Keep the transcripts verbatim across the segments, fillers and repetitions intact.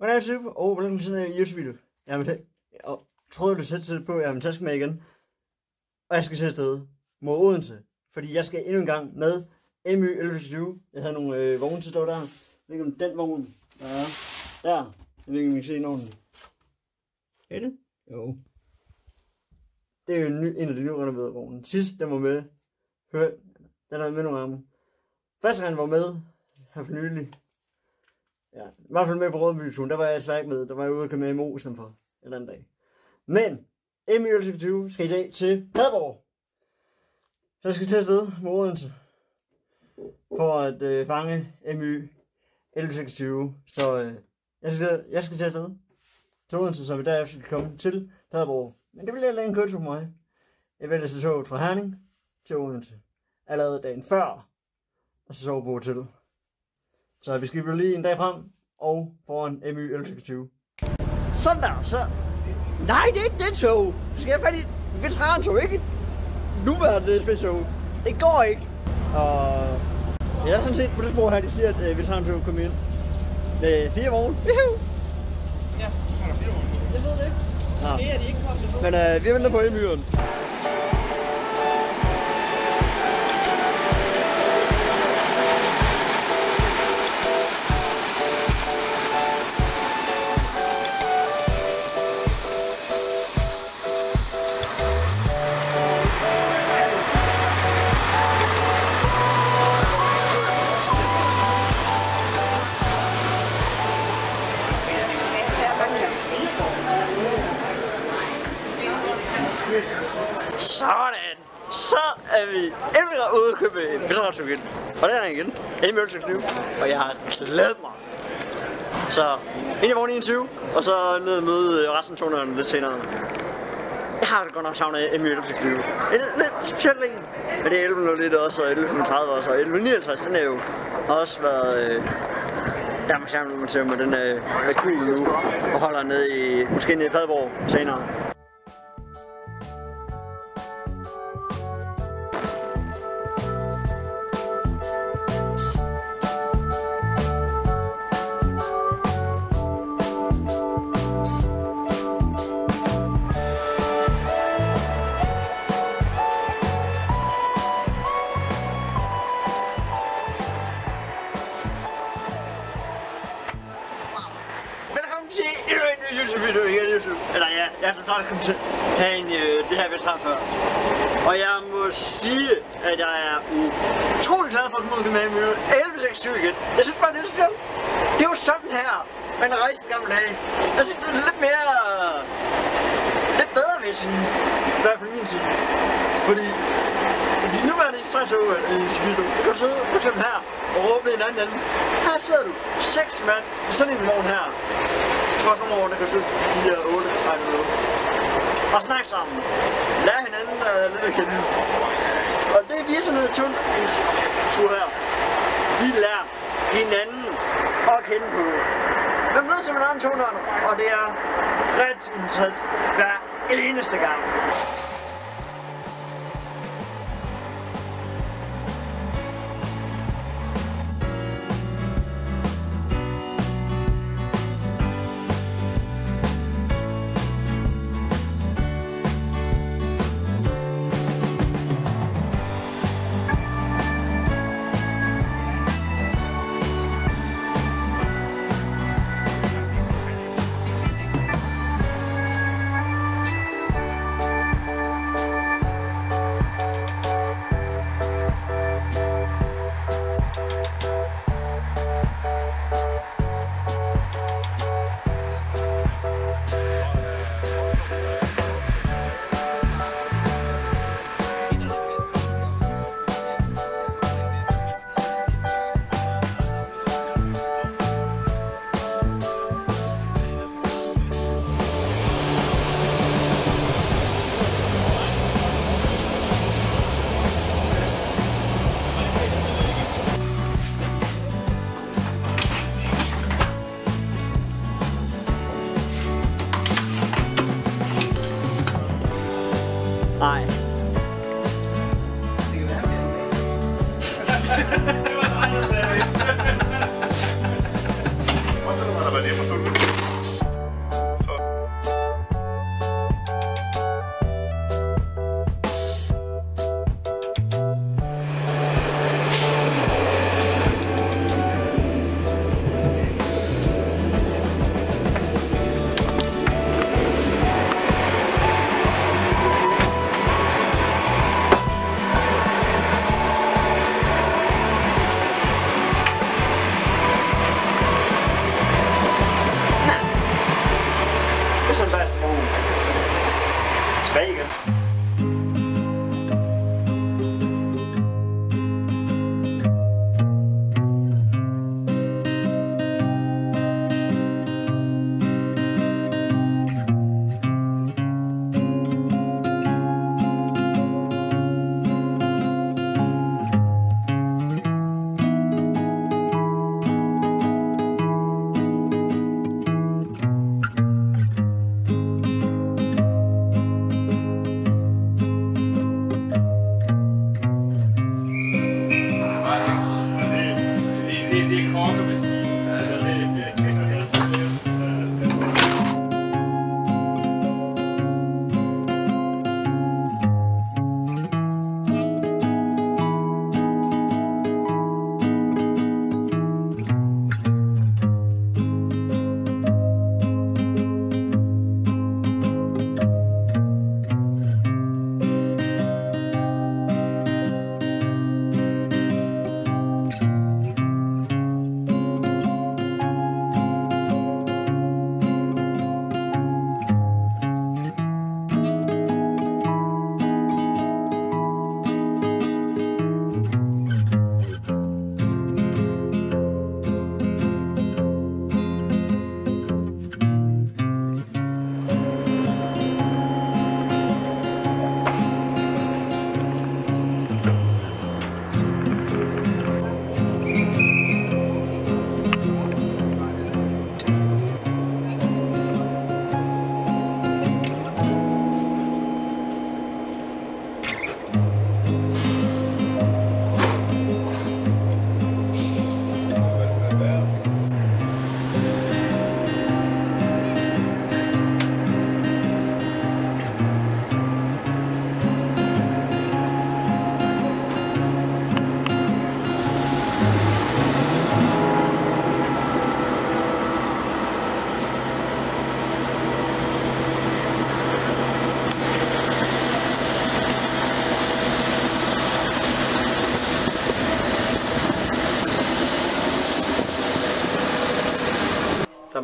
Hvordan er det super? Åh, hvordan er sådan en YouTube-video? Jamen, det, jeg troede, du sætte det på. Jamen, så skal med igen. Og jeg skal sætte sted mod Odense. Fordi jeg skal endnu en gang med M Y elleve seksogtyve. Jeg havde nogle øh, vogne til at stå der. Jeg ved ikke om den vogn, der er der. Jeg ved ikke om I kan se nogen. Er det? Jo. Det er jo en, ny, en af de nye renoverede vogne. Sidst, den var med. Hør, den havde med nogle gange. Første gang, den var med, her for nylig. Ja, i hvert fald med på Rødby-turen, der var jeg desværre ikke med. Der var jeg ude og komme med i Mo, sådan for en eller anden dag. Men, M Y elleve seksogtyve skal i dag til Padborg. Så jeg skal til afsted med Odense. For at øh, fange M Y elleve seksogtyve. Så øh, jeg, skal, jeg skal til afsted til Odense, så vi derefter skal komme til Padborg. Men det vil jeg lade en køretur for mig. Jeg vælger til toget fra Herning til Odense. Allerede dagen før. Og så sove på hotel. Så vi skal blive lige en dag frem. Og foran M Y elleve seksogtyve. Sådan der, så... Nej, det er ikke det tog. Vi skal have fat i veterantog, ikke? Nuværende det tog. Det går ikke. Og... Jeg er sådan set på det spor her, de siger, at uh, veterantog kommer ind. Med fire vogne. Juhu! Ja, er der fire vogne? Jeg ved det ikke. Måske er de ikke kommet på. Men uh, vi venter på M Y'en. Sådan! Så er vi endelig ude at købe en veterantog igen. Og der er jeg igen. M Y elleve seksogtyve. Og jeg har glædet mig. Så ind i vogn enogtyve, og så ned og møde resten af tonerne lidt senere. Jeg har godt nok savnet M Y elleve seksogtyve. En lidt specielt en. Men det er elleve nul et også, og elleve femogtredive også, og elleve nioghalvtreds, den er jo, har også været øh, Danmarks Jernbanemuseum, og den er, er cool nu. Og holder nede i, måske nede i Padborg senere. YouTube-video igen, YouTube. Eller ja, jeg er så snart kommet til at have en, øh, det her veteran før. Og jeg må sige, at jeg er utrolig glad for at komme ud med M Y elleve seksogtyve igen. Jeg synes bare, det er så fedt. Det er jo sådan her, man rejser gamle dage. Jeg synes, det er lidt mere... lidt bedre ved sin... i hvert fald min tid. Fordi... de nuværende ekstratog i Speedo, du kan sidde for eksempel her og råbe en anden anden. Her sidder du, seks mand i sådan en vogn her. Jeg tror også nogle år, der kan sidde fire og otte, ej det ved. Og snakke sammen. Lær hinanden uh, lidt at kende. Og det er vi sådan noget tund en tur her. Vi lærer hinanden at kende på. Man møder simpelthen andre tonerne, og det er ret interessant hver eneste gang. Nej. Det var dejligt. Og så var der bare det, jeg forstod.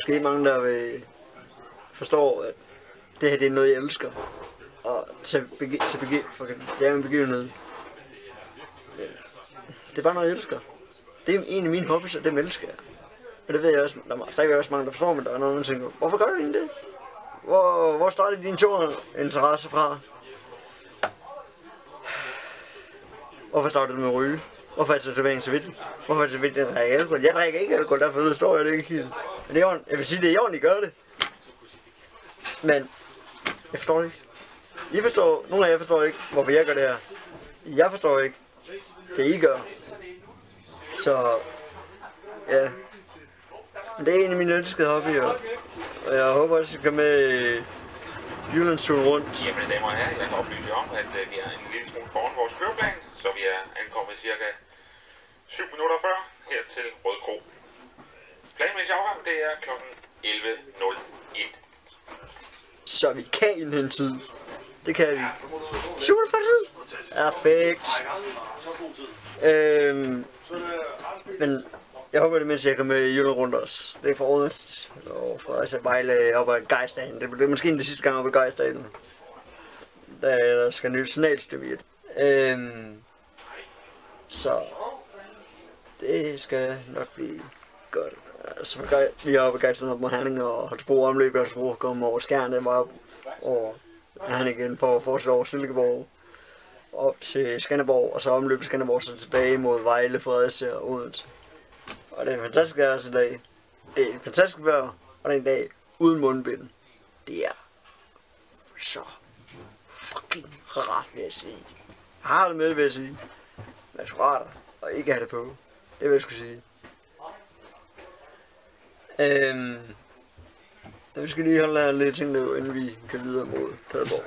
måske mange, der vil forstå, at det her det er noget, jeg elsker. Og til, begi- til begi- for, det er en begivenhed. Det er bare noget, jeg elsker. Det er en af mine hobbies, og det elsker jeg. Og det ved jeg også, der er stadigvæk også mange, der forstår mig, der er nogen, der tænker, hvorfor gør du egentlig det? Hvor, hvor startede din tur interesse fra? Hvorfor startede du med at ryge? Hvorfor er det tatovering så vigtigt? Hvorfor er det så vigtigt at drikke alkohol? Jeg drikker ikke alkohol, derfor forstår jeg det ikke helt. Men det er ordentligt. Jeg vil sige, det er ordentligt, gør det. Men jeg forstår det ikke. I forstår, nogle af jer forstår ikke, hvorfor jeg gør det her. Jeg forstår ikke det, I gør. Så ja. Men det er en af mine ønskede hobbyer. Og jeg håber også, at I kan med Jyllandsturen rundt. Jamen, damer og herrer, jeg kan oplyse jer om, at vi er en lille smule foran vores køreplan, så vi er ankommet cirka syv minutter før her til Rødkro. Planmæssig afgang, det er klokken elleve nul et. Så vi kan indhente tid. Det kan vi. Super for tid. Perfekt. Øhm, men jeg håber det, mens jeg kommer med Jylland rundt også. Det er fra Odense og fra altså Vejle op ad Gejsdalen. Det er måske den sidste gang op ad Gejsdalen. Der, der skal nyt signalstykke. Øhm, så det skal nok blive godt. Altså, vi er oppe ad Gejsdalen op mod Herning og Holstebro omløb. Holstebro kommer over Skjern, var op over Herning igen for at fortsætte over Silkeborg. Op til Skanderborg, og så omløb Skanderborg så tilbage mod Vejle, Fredericia og Odense. Og det er en fantastisk vejr i dag. Det er en fantastisk vejr, og det er en dag uden mundbind. Det er så fucking rart, vil jeg sige. Jeg har det med det, vil jeg sige. Men jeg skulle rart og ikke have det på. Det vil jeg skulle sige. Øhm, vi skal lige holde lidt ting nu, inden vi kan videre mod Padborg.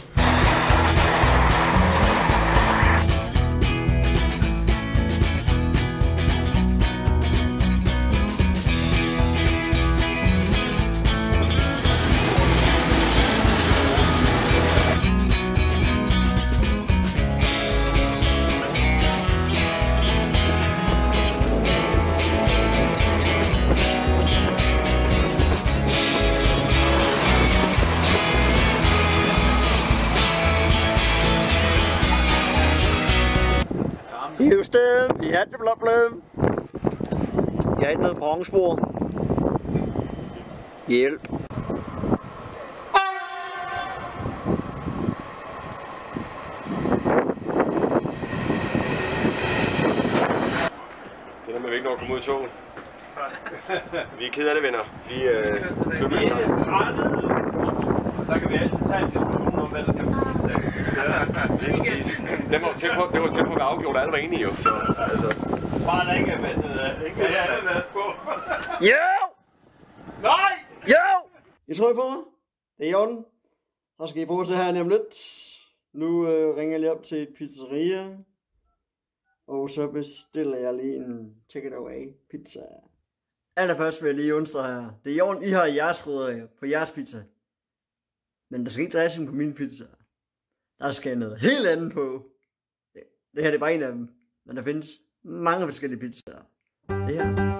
Houston, vi har det problem. Jeg er ikke noget bronzespor. Hjælp. Det er med, vi ikke når at komme ud i toget. Vi er ked af det, venner. Vi øh, køber så kan vi altid tage en diskussion om, hvad der skal på pizza. Det var tæt på, det var tæt på, at afgjort, alle var enige jo. Så, altså. Bare der ikke er vandet af. Ikke det er alle været på. Jo! Nej! Jo! I tror I på mig? Det er i orden. Så skal I bruge til her lige om lidt. Nu øh, ringer jeg lige op til et pizzeria. Og så bestiller jeg lige en take-it-away pizza. Allerførst vil jeg lige understrege her. Det er i orden, I har jeres krydderier på jeres pizza. Men der skal ikke dressing på min pizza. Der skal noget helt andet på. Det her det er bare en af dem. Men der findes mange forskellige pizzaer. Det her.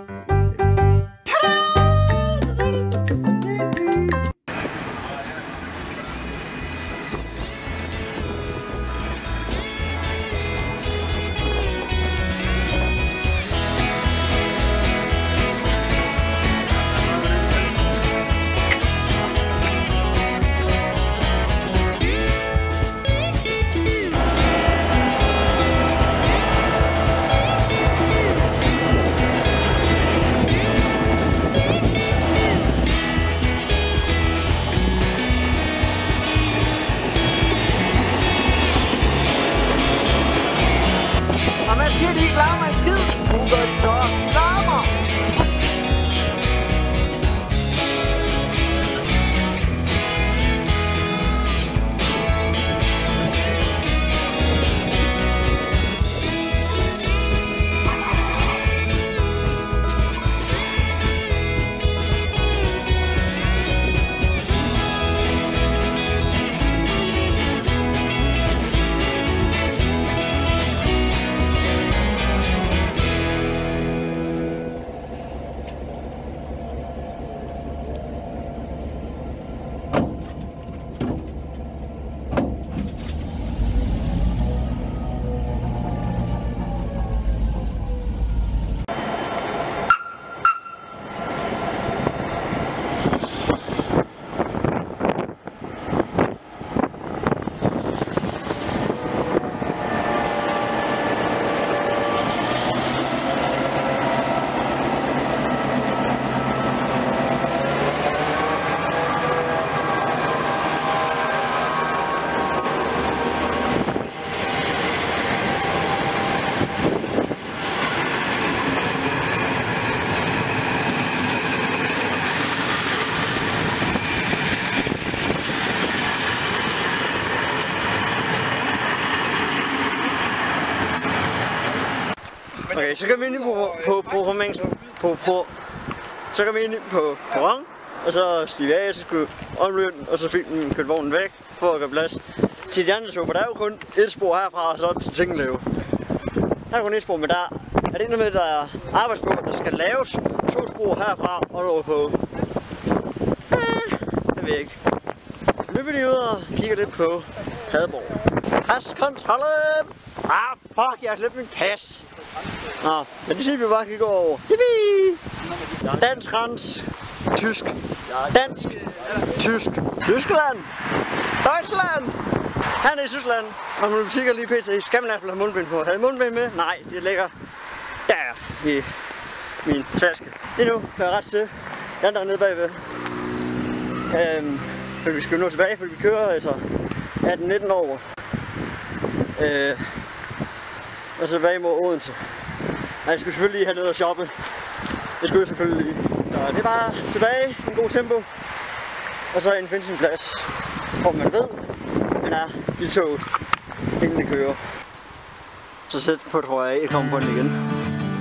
Okay, så kan vi ind på på programmering på på så kan vi ind på perron, og så stige af, så skulle omløbe den, og så fik den kørt vognen væk for at gøre plads til de andre tog, for der er jo kun et spor herfra og så op til Tinglev. Der er kun et spor, men der er det noget med, der er arbejds på, der skal laves to spor herfra og over på. Eh, jeg ved ikke. Så løber de ud og kigger lidt på Padborg. Paskontrollen! Ah, fuck, jeg har glemt min pas. Nå, men det siger vi bare kigge over. Yippie! Dansk grænse. Tysk. Dansk. Tysk. Tyskland. Deutschland. Hernede i Tyskland. Og nogle butikker lige pt. Skal man i hvert fald have mundbind på. Havde mundbind med? Nej, det ligger der i min taske. Lige nu er jeg ret til. Den der er nede bagved. Øhm, fordi vi skal nå tilbage, fordi vi kører altså atten nitten over. Øh, og tilbage mod Odense. Og jeg skulle selvfølgelig lige have noget at shoppe. Det skulle jeg selvfølgelig lige. Så det er bare tilbage, en god tempo. Og så finde sin plads, hvor man ved, man er i toget, inden det kører. Så sæt på, tror jeg, jeg kommer på den igen.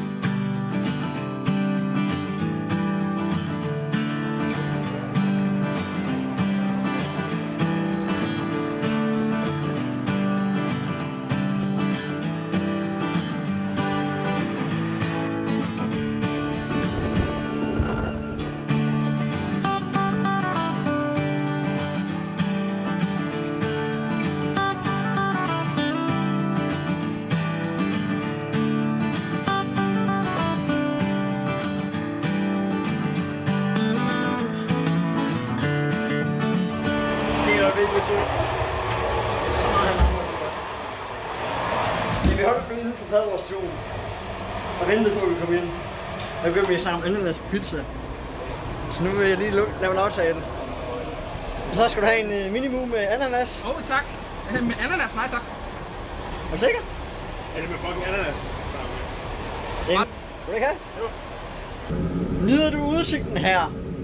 Vi holdt bilen på Padborg station og ventede på, at vi kom ind. Jeg begyndte med sammen ananas pizza. Så nu vil jeg lige lave en aftale. Og så skal du have en uh, minimu med ananas. Åh, oh, tak. Med ananas? Nej, tak. Er du sikker? Er det med fucking ananas? Ja. Vil du ikke have? Jo. Nyder du udsigten her?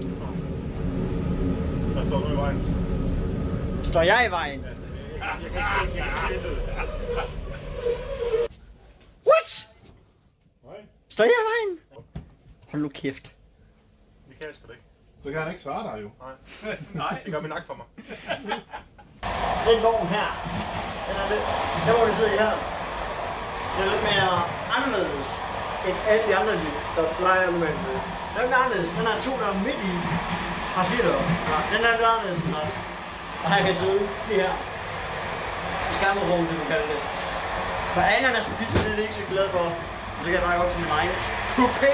Der står du i vejen. Står jeg i vejen? Jeg kan ikke se, jeg kan ikke se det. What? Nej. Står jeg i vejen? Hold nu kæft. Det kan jeg sgu da ikke. Så kan han ikke svare dig jo. Nej. Nej, det gør min nakke for mig. Den vogn her, den er lidt, der hvor vi sidder i her, den er lidt mere anderledes end alle de andre, der plejer normalt med. Den er lidt anderledes. Den er to der midt i fra fire døre. Ja, den er lidt anderledes end os. Og her kan jeg sidde lige her. I skammerummet, det man kalder det. For ananas på pizza, det er det ikke så glad for. Og så kan jeg bare gå til min egen coupé.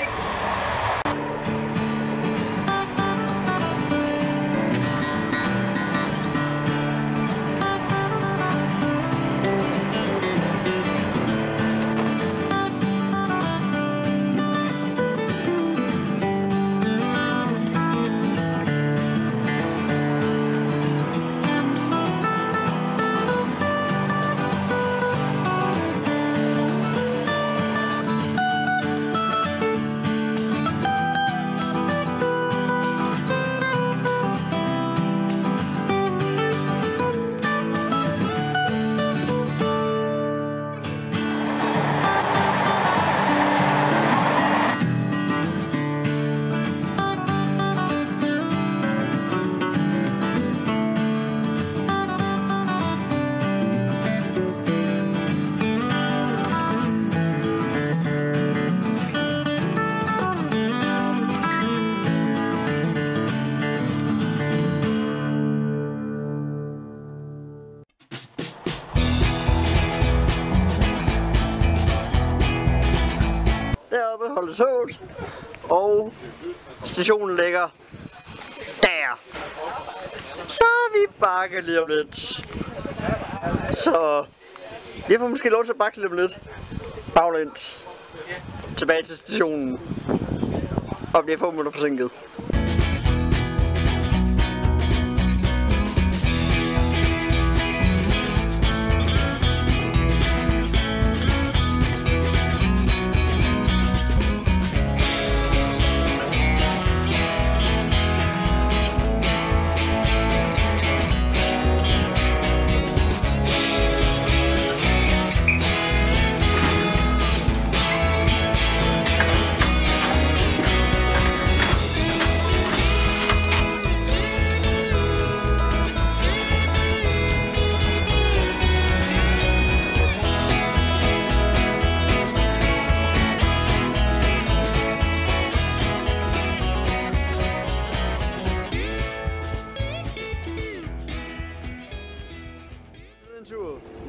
Deroppe holder toget, og stationen ligger der. Så er vi bakke lige om lidt. Så jeg får måske lov til at bakke lige om lidt. Baglæns. Tilbage til stationen. Og bliver få minutter forsinket.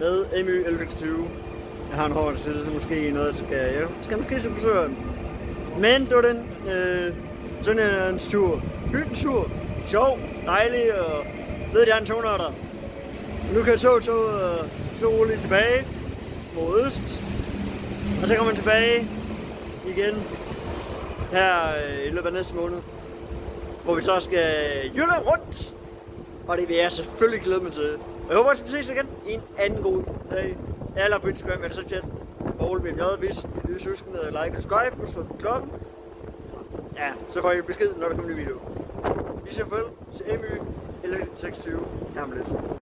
med M Y elleve seksogtyve. Jeg har en hård til det, så måske noget, jeg skal, jeg skal måske se frisøren. Men det var den øh, Sønderjyllands tur. Hyldens tur. Sjov, dejlig og ved de andre tognørder. Nu kan jeg tog tog uh, slå roligt tilbage mod øst. Og så kommer man tilbage igen her øh, i løbet af næste måned. Hvor vi så skal Jylland rundt. Og det vil jeg selvfølgelig glæde mig til. Og jeg håber også, at vi ses igen i en anden god dag. Eller på Instagram, eller så chat. Paul B M J, hvis I vil huske med at like og subscribe, og slå på klokken. Ja, så får I besked, når der kommer en ny video. Vi ser vel til M Y elleve seksogtyve her om lidt.